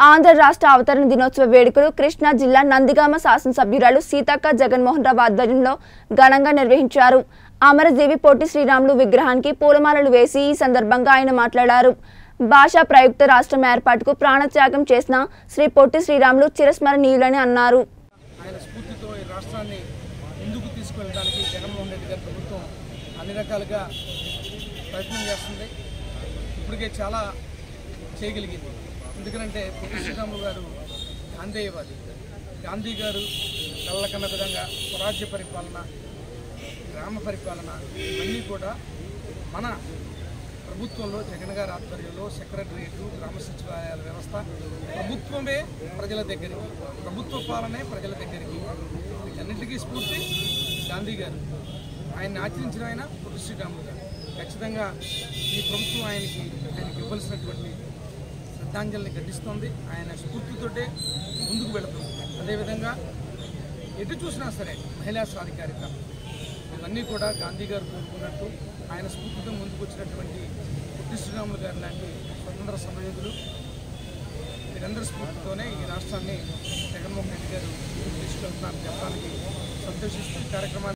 ఆంధ్ర రాష్ట్ర అవతరణ దినోత్సవ వేడుకలు కృష్ణా జిల్లా నందిగామ శాసనసభ్యురాలు సీతక్క జగన్మోహన్ రావు ఆధ్వర్యంలో ఘనంగా నిర్వహించారు. అమరజీవి పొట్టి శ్రీరాములు విగ్రహానికి పూలమాలలు వేసి ఈ సందర్భంగా ఆయన మాట్లాడారు. భాషా ప్రయుక్త రాష్ట్రం ఏర్పాటుకు ప్రాణత్యాగం చేసిన శ్రీ పొట్టి శ్రీరాములు చిరస్మరణీయులని అన్నారు. ఆయన స్ఫూర్తితో ఈ రాష్ట్రాన్ని ముందుకు తీసుకెళ్ళడానికి జగన్మోహన్ రెడ్డి గారి ప్రభుత్వం అన్ని రకాలుగా ప్రయత్నం చేస్తుంది. ఇప్పటికే చాలా చేయగలిగింది. ఎందుకంటే పొట్టి శ్రీరాములు గారు గాంధేయవాది. గాంధీ గారు కళ్ళకన్న విధంగా స్వరాజ్య పరిపాలన, గ్రామ పరిపాలన ఇవన్నీ కూడా మన ప్రభుత్వంలో జగన్ గారి ఆధ్వర్యంలో సెక్రటరియట్, గ్రామ సచివాలయాల వ్యవస్థ, ప్రభుత్వమే ప్రజల దగ్గరికి, ప్రభుత్వ పాలనే ప్రజల దగ్గరికి, వీటన్నిటికీ స్ఫూర్తి గాంధీ గారు. ఆయన్ని ఆచరించిన ఆయన పొట్టి శ్రీరాములు గారు. ఖచ్చితంగా ఈ ప్రభుత్వం ఆయనకి ఇవ్వాల్సినటువంటి శ్రద్ధాంజలిని ఘటిస్తుంది. ఆయన స్ఫూర్తితోటే ముందుకు వెళుతుంది. అదేవిధంగా ఎటు చూసినా సరే మహిళా సాధికారిత ఇవన్నీ కూడా గాంధీ గారు కోరుకున్నట్టు ఆయన స్ఫూర్తితో ముందుకు వచ్చినటువంటి పొట్టి శ్రీరాములు గారు లాంటి స్వతంత్ర సమరయోధులు వీరందరి స్ఫూర్తితోనే ఈ రాష్ట్రాన్ని జగన్మోహన్ రెడ్డి గారు తీసుకెళ్తున్నారని చెప్పడానికి సంతోషిస్తూ కార్యక్రమాన్ని